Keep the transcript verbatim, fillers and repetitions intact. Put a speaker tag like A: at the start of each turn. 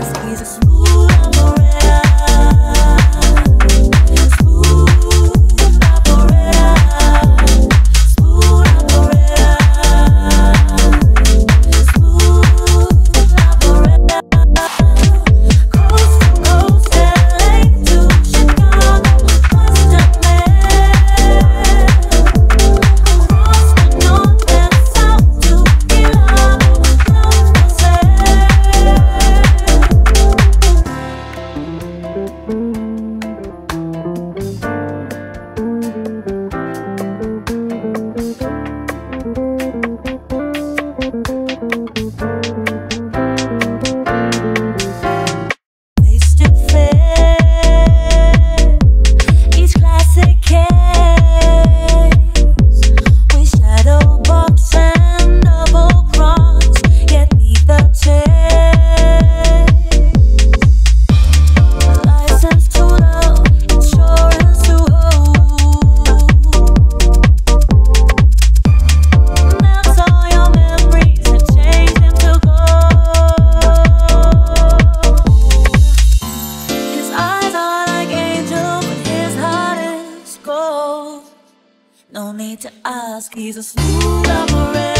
A: He's a smooth operator, smooth operator, smooth operator, smooth operator. Coast to coast, L A to Chicago, Western Mass, across the north and south to Milano, love for sale. Face to face, each classic case with shadow box and double cross, yet neither chase. License to love, insurance to hold. Melts all your memories and change them to gold. His eyes are like angels, but his heart is gold. No need to ask, he's a smooth operator.